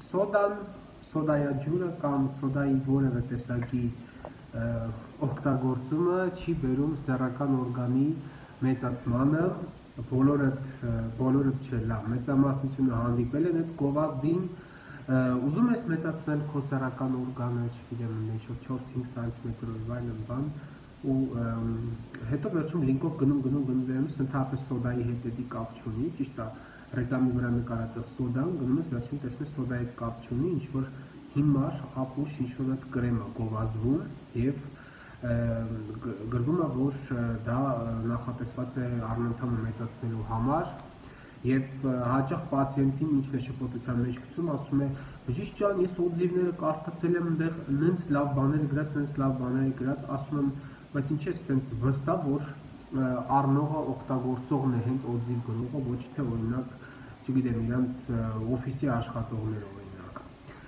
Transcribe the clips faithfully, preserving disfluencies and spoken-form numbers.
Սոդան, սոդայաջուրը կամ սոդայի որևէ տեսակի օգտագործումը չի բերում սեռական օրգանի մեծացմանը, բոլորդ բոլորդ չէ, լավ, մեծամասնությունը հանդիպել են այդ գովազդին, ուզում ես մեծացնել քո սեռական օրգանը, չգիտեմ, ինչ-որ չորս-հինգ սանտիմետր եւ այլն բան, ու հետո վերջում լինկով գնում գնում գնում դրանից ընդհանրապես սոդայի հետ էդի կապ չունի, ճիշտ է, ռեկլամի վրա նկարած է սոդան, գնում ես վերջում տեսնում ես սոդայի հետ կապ չունի, ինչ որ հիմար, ապուշ, ինչ որ այդ կրեմ է գովազդվում եւ գրվում է, որ դա նախատեսված է առնանդամը մեծացնելու համար եւ հաճախ պացիենտին ինչն է շփոթության մեջ գցում, ասում է բժիշկ ջան, ես օձիվները կարդացել եմ, այնտեղ նենց լավ բաներ գրած, նենց լավ բաներ գրած, ասում եմ, բայց ինչ է այդպես վստահ, որ առնողը օգտագործողն է հենց օձիվ գրողը, ոչ թե օրինակ, չգիտեմ, իրանց օֆիսի աշխատողները օրինակ։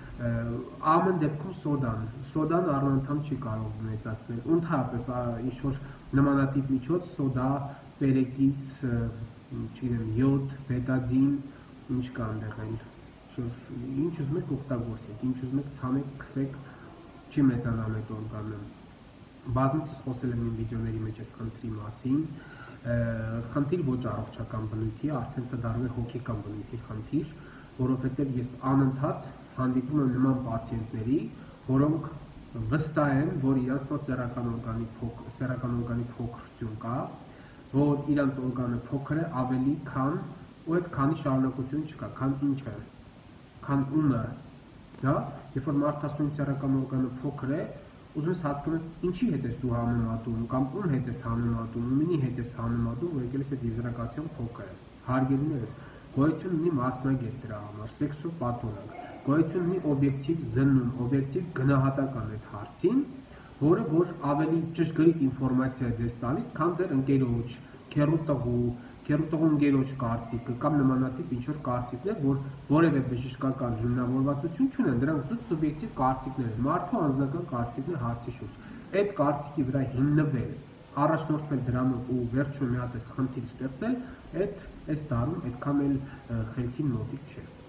Ամեն դեպքում սոդան, սոդան առնանդամ չի կարող մեծացնել, ընդհանրապես ինչ որ նմանատիպ միջոց, սոդա, պերեկիս, չգիտեմ, յոդ, բետադին, ինչ կա այնտեղ էլ, ինչ ուզում եք օգտագործեք, ինչ ուզում եք ցանեք, քսեք, չի մեծանալ այդ օրգանը։ Բազմիցս խոսել եմ իմ վիդեոների մեջ այս խնդրի մասին, խնդիր ոչ առողջական բնույթի, արդեն սա դառնում է հոգեկան բնույթի խնդիր, որովհետև ես անընդհատ հանդիպում եմ նման պացիենտների, որոնք վստահ են, որ իրանց մոտ սեռական օրգանի փոքր, սեռական օրգանի փոքրություն կա, որ իրանց օրգանը փոքր է ավելի քան ու այդ քանի շարունակություն չկա, քան ինչը, քան ումը, դա, երբ որ մարդ ասում է սեռական օրգանը փոքր է, ուզում ես հասկանաս ինչի հետ ես դու համեմատում, կամ ում հետ ես համեմատում, ումինի հետ ես համեմատում, որ եկել ես այդ եզրակացություն փոքր է, հարգելիներս, գոյություն ունի մասնագետ դրա համար, սեքսոպաթոլոգ, գոյություն ունի օբյեկտիվ զննում, օբյեկտիվ գնահատական այդ հարցին, որը որ ավելի ճշգրիտ ինֆորմացիա է ձեզ տալիս, քան ձեր ընկերոջ, քեռուտղու, քեռուտղու ընկերոջ կարծիքը կամ նմանատիպ ինչ որ կարծիքներ, որ որևէ բժշկական հիմնավորվածություն չունեն, դրանք զուտ սուբյեկտիվ կարծիքներ են, մարդու անձնական կարծիքներ հարցի շուրջ։ Այդ կարծիքի վրա հիմնվել, առաջնորդվել դրանով ու վերջում մի հատ այս խնդիր ստեղծել, այդ այս դարում այդքան էլ խելքին մոտիկ չէ։